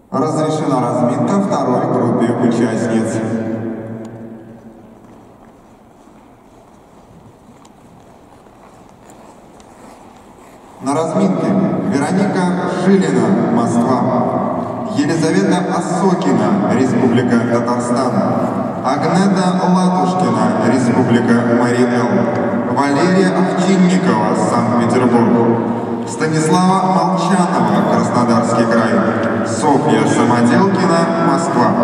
Разрешена разминка второй группе участниц. На разминке Вероника Жилина, Москва, Елизавета Осокина, Республика Татарстан, Агнета Ладушкина, Республика Мари-Эл, Валерия Овчинникова, Санкт-Петербург, Станислава Молчанова, Краснодарский край, Софья Самоделкина, Москва.